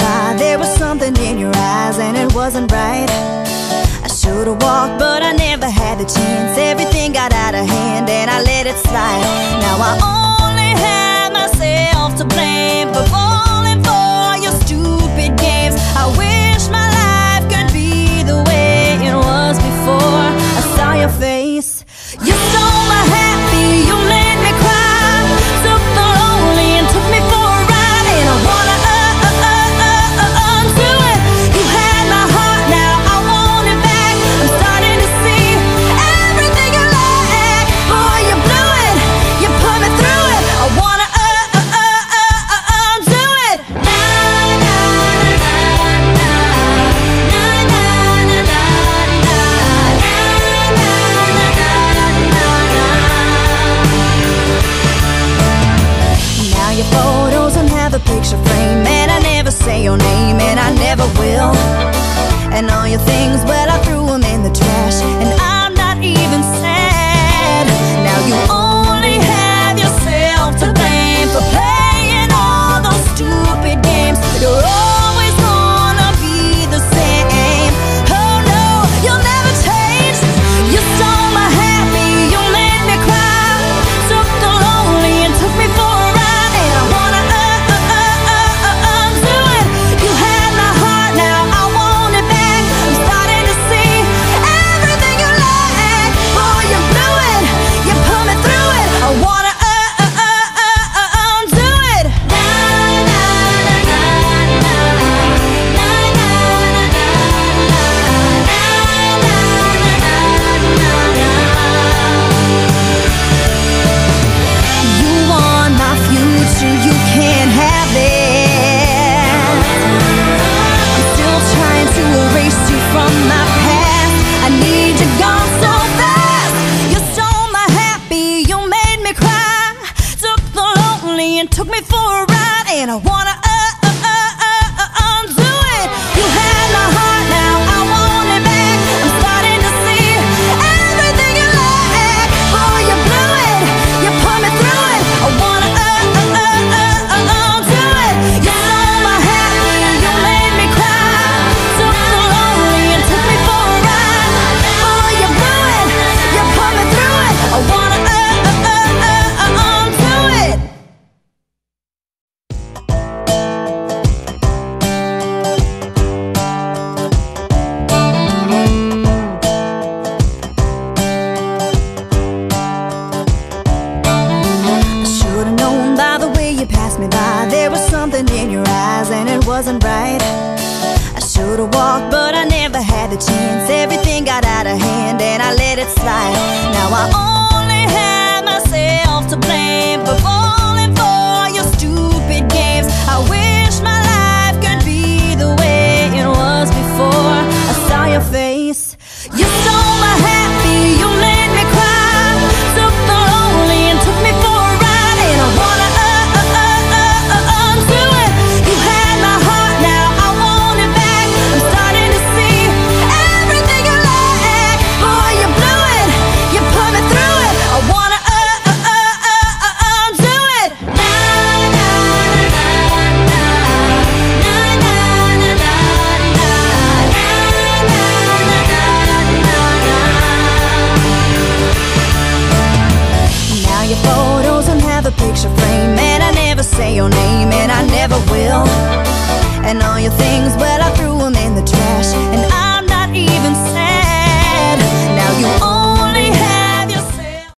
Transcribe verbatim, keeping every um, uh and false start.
by. There was something in your eyes and it wasn't right. I should've walked but I never had the chance. Everything got out of hand and I let it slide. Now I only have myself to blame for falling for your stupid games. I wish my life could be the way it was before I saw your face. You stole my happy, you made me cry, took the lonely and took me for a ride. And I wanna uh, uh, uh, uh, uh, undo it. You had my heart, now I want it back. I'm starting to see everything you like. Boy, you blew it, you put me through it. I wanna uh, uh, uh, uh, uh, undo it. Na na na na na na na na na na. Now your photos don't have a picture frame, and I never say your name, and I never will. And all your things, well, I threw them in the trash, and I'm not even sad. Now you only have yourself to blame for playing all those stupid games. You're always gonna be the same. Oh no, you'll never change. You stole my happy, you made me cry, took the lonely and took me for a ride. And I wanna uh, uh, uh, uh, uh, undo it. You had my heart, now I want it back. I'm starting to see everything you like. Boy, you blew it, you put me through it. I wanna uh, uh, uh, uh, uh, undo it. Na na na na na na na na na na na. You want my future, you can't have it. I'm still trying to erase you from my past. I need you gone so fast. You stole my happy, you made me cry, took the lonely and took me for a ride. And I wanna uh, uh, uh, uh, uh, undo it. You had my heart, now I want it back. I'm starting to see everything you like. Boy, you blew it, you put me through it. I wanna uh, uh, uh, uh, uh, undo it. You stole my happy, you made me cry, took the lonely and took me for a ride. Boy, you blew it, you put me through it. I wanna uh, uh, uh, uh, uh, undo it. I should've known by the way you passed me by. There was something in your eyes and it wasn't right. I should've walked but I never had the chance. Everything got out of hand and I let it slide. Now I only have myself to blame for falling for your stupid games. I wish my life could be the way it was before I saw your face. You stole my happy, you made me cry, took the lonely and took me for a ride. And I wanna uh, uh, uh, uh, uh, undo it. You had my heart, now I want it back. I'm starting to see everything you like. Boy, you blew it, you put me through it. I wanna uh, uh, uh, uh, uh, undo it. Na na na na na na na na na na na. Now your photos don't have a picture frame, and I never say your name, and I never will. And all your things, well, I threw